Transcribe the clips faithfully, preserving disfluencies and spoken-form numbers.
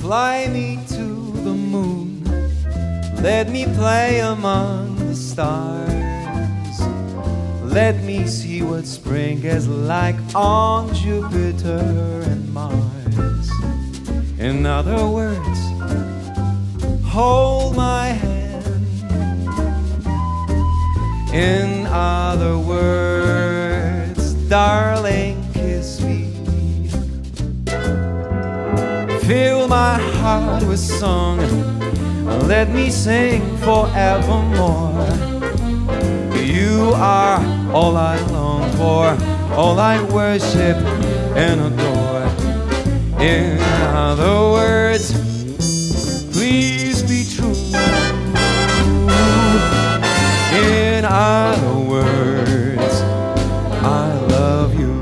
Fly me to the moon, let me play among the stars. Let me see what spring is like on Jupiter and Mars. In other words, hold my hand. In other words, darling, kiss me. Fill my heart with song, let me sing forevermore. You are all I long for, all I worship and adore. In other words, please be true. In other words, I love you.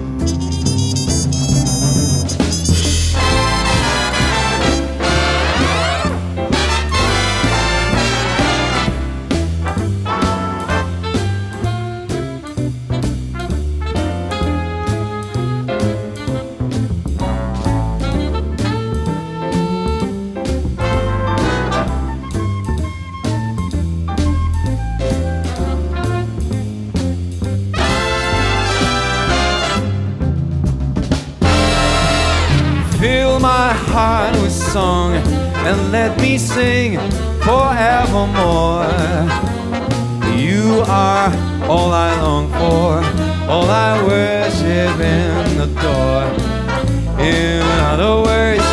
My heart with song and let me sing forevermore. You are all I long for, all I worship and adore. In other words,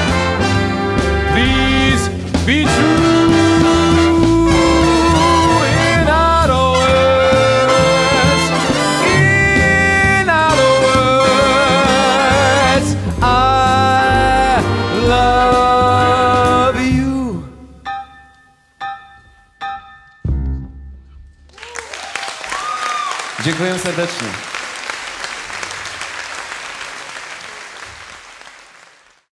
please be true. In other words, in other words, I love you. Dziękuję serdecznie.